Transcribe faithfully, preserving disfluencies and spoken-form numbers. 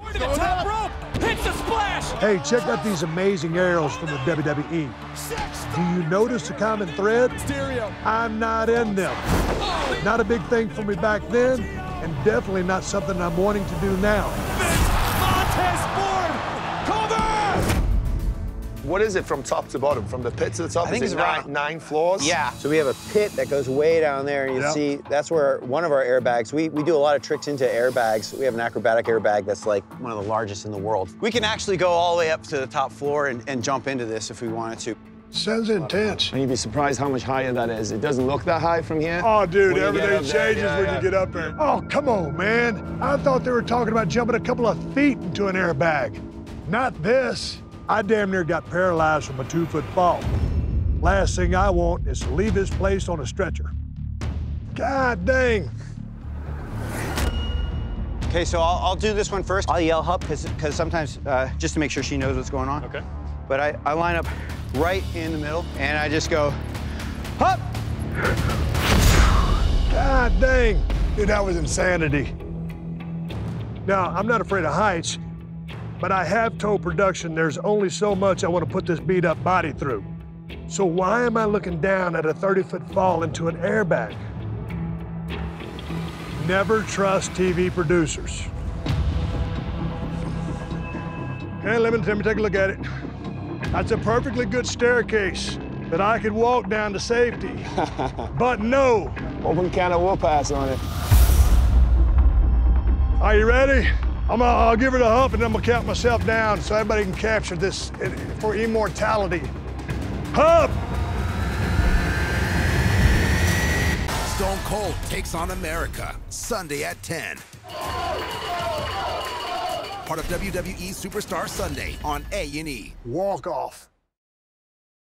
To the top rope, hits the splash. Hey, check out these amazing aerials from the W W E. Do you notice a common thread? Stereo. I'm not in them. Not a big thing for me back then, and definitely not something I'm wanting to do now. Montez Ford, cover! What is it from top to bottom? From the pit to the top? I think is it's it around- nine, nine floors? Yeah. So we have a pit that goes way down there, and you Yep. see that's where one of our airbags, we, we do a lot of tricks into airbags. We have an acrobatic airbag that's like one of the largest in the world. We can actually go all the way up to the top floor and, and jump into this if we wanted to. Sounds intense. And you'd be surprised how much higher that is. It doesn't look that high from here. Oh, dude, When you get everything up there, changes yeah, when yeah. you get up there. Oh, come on, man. I thought they were talking about jumping a couple of feet into an airbag. Not this. I damn near got paralyzed from a two-foot fall. Last thing I want is to leave this place on a stretcher. God dang. Okay, so I'll, I'll do this one first. I'll yell up, because sometimes, uh, just to make sure she knows what's going on. Okay. But I, I line up right in the middle, and I just go, up! God dang. Dude, that was insanity. Now, I'm not afraid of heights, but I have told production there's only so much I want to put this beat-up body through. So why am I looking down at a thirty-foot fall into an airbag? Never trust T V producers. Okay, let me, let me take a look at it. That's a perfectly good staircase that I could walk down to safety. But no. Open can of whoop ass on it. Are you ready? I'm gonna, I'll give it a huff and then I'm gonna count myself down so everybody can capture this for immortality. Huff! Stone Cold takes on America, Sunday at ten. Part of W W E Superstar Sunday on A and E. Walk off.